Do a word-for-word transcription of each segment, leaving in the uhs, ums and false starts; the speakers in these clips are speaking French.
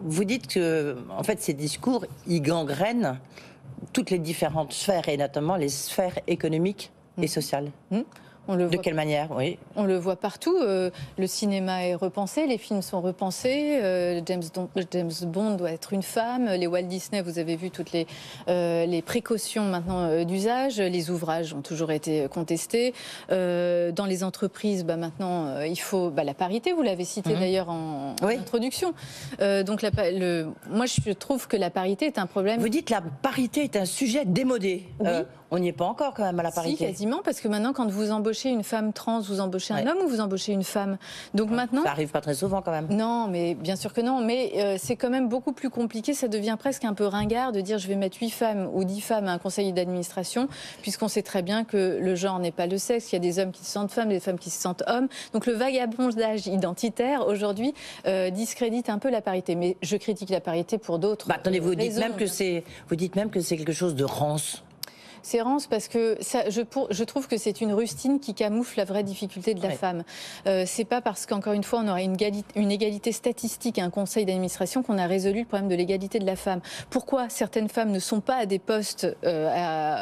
vous dites que, en fait, ces discours, ils gangrènent toutes les différentes sphères, et notamment les sphères économiques et sociales. Mmh. On le de voit, quelle manière? Oui. On le voit partout. Euh, le cinéma est repensé, les films sont repensés. Euh, James, Don, James Bond doit être une femme. Les Walt Disney, vous avez vu toutes les, euh, les précautions maintenant euh, d'usage. Les ouvrages ont toujours été contestés. Euh, dans les entreprises, bah, maintenant, euh, il faut bah, la parité. Vous l'avez cité mmh. d'ailleurs en, en oui. introduction. Euh, donc, la, le, moi, je trouve que la parité est un problème. Vous dites que la parité est un sujet démodé. Oui. Euh, on n'y est pas encore quand même à la parité. Si, quasiment, parce que maintenant, quand vous embauchez une femme trans, vous embauchez un ouais. homme ou vous embauchez une femme. Donc maintenant, ça arrive pas très souvent quand même. Non, mais bien sûr que non. Mais euh, c'est quand même beaucoup plus compliqué. Ça devient presque un peu ringard de dire je vais mettre huit femmes ou dix femmes à un conseil d'administration, puisqu'on sait très bien que le genre n'est pas le sexe. Il y a des hommes qui se sentent femmes, des femmes qui se sentent hommes. Donc le vagabondage identitaire aujourd'hui euh, discrédite un peu la parité. Mais je critique la parité pour d'autres. Bah, attendez, vous euh, dites raisons. même que c'est, vous dites même que c'est quelque chose de rance. C'est rance parce que ça, je, pour, je trouve que c'est une rustine qui camoufle la vraie difficulté de la ouais. femme. Euh, c'est pas parce qu'encore une fois on aura une, une égalité statistique à un conseil d'administration qu'on a résolu le problème de l'égalité de la femme. Pourquoi certaines femmes ne sont pas à des postes euh,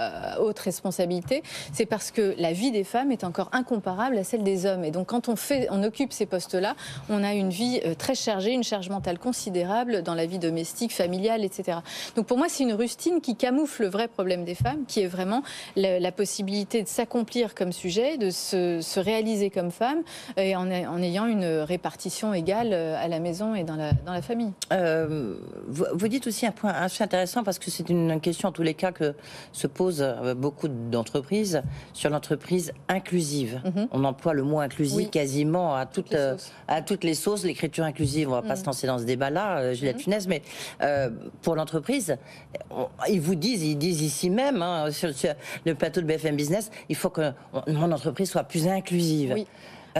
à haute responsabilité? C'est parce que la vie des femmes est encore incomparable à celle des hommes. Et donc quand on, fait, on occupe ces postes-là, on a une vie euh, très chargée, une charge mentale considérable dans la vie domestique, familiale, et cetera. Donc pour moi c'est une rustine qui camoufle le vrai problème des femmes, qui est vraiment la, la possibilité de s'accomplir comme sujet, de se, se réaliser comme femme, et en, en ayant une répartition égale à la maison et dans la, dans la famille. Euh, vous, vous dites aussi un point assez intéressant, parce que c'est une question en tous les cas que se posent beaucoup d'entreprises, sur l'entreprise inclusive. Mm-hmm. On emploie le mot inclusif oui. quasiment à, toute, toutes à toutes les sauces. L'écriture inclusive, on ne va mm-hmm. pas se lancer dans ce débat-là, Juliette mm-hmm. Funès, mais euh, pour l'entreprise, ils vous disent, ils disent ici même, hein, sur le plateau de B F M Business, il faut que mon entreprise soit plus inclusive. Oui.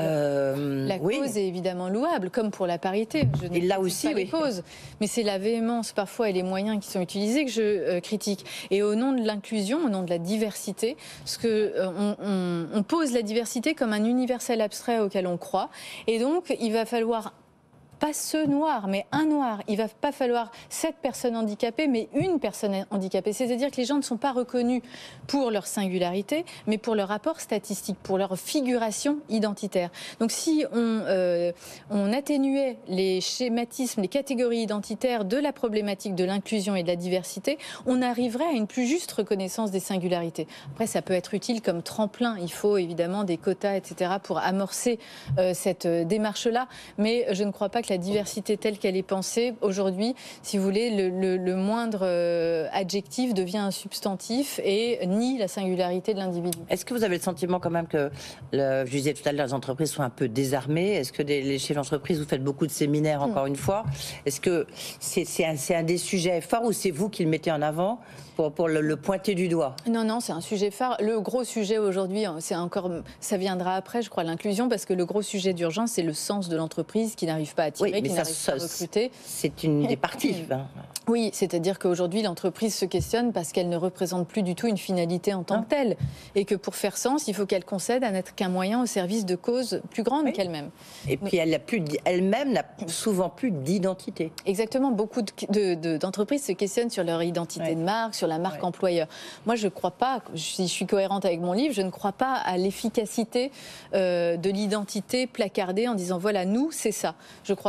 Euh, la oui. cause est évidemment louable, comme pour la parité. Je et là aussi, pas oui. les causes, mais c'est la véhémence parfois et les moyens qui sont utilisés que je euh, critique. Et au nom de l'inclusion, au nom de la diversité, parce que euh, on, on, on pose la diversité comme un universel abstrait auquel on croit, et donc il va falloir pas ce noir, mais un noir. Il ne va pas falloir sept personnes handicapées, mais une personne handicapée. C'est-à-dire que les gens ne sont pas reconnus pour leur singularité, mais pour leur rapport statistique, pour leur figuration identitaire. Donc si on, euh, on atténuait les schématismes, les catégories identitaires de la problématique de l'inclusion et de la diversité, on arriverait à une plus juste reconnaissance des singularités. Après, ça peut être utile comme tremplin. Il faut évidemment des quotas, et cetera, pour amorcer euh, cette euh, démarche-là. Mais je ne crois pas que la diversité telle qu'elle est pensée aujourd'hui, si vous voulez, le, le, le moindre euh, adjectif devient un substantif et nie la singularité de l'individu. Est-ce que vous avez le sentiment quand même que, le, je disais tout à l'heure, les entreprises sont un peu désarmées? Est-ce que des, les chefs d'entreprise, vous faites beaucoup de séminaires, encore mmh. une fois? Est-ce que c'est c'est un, c'est un des sujets forts, ou c'est vous qui le mettez en avant pour, pour le, le pointer du doigt? Non, non, c'est un sujet phare. Le gros sujet aujourd'hui, c'est encore, ça viendra après, je crois, l'inclusion, parce que le gros sujet d'urgence, c'est le sens de l'entreprise qui n'arrive pas à tirer, oui, qui n'arrive pas à recruter. C'est une des parties. Hein. Oui, c'est-à-dire qu'aujourd'hui, l'entreprise se questionne parce qu'elle ne représente plus du tout une finalité en tant hein. que telle. Et que pour faire sens, il faut qu'elle concède à n'être qu'un moyen au service de causes plus grandes oui. qu'elle-même. Et puis, elle a plus, elle-même n'a souvent plus d'identité. Exactement. Beaucoup de, de, d'entreprises se questionnent sur leur identité ouais. de marque, sur la marque ouais. employeur. Moi, je ne crois pas, si je suis cohérente avec mon livre, je ne crois pas à l'efficacité euh, de l'identité placardée en disant, voilà, nous, c'est ça. Je crois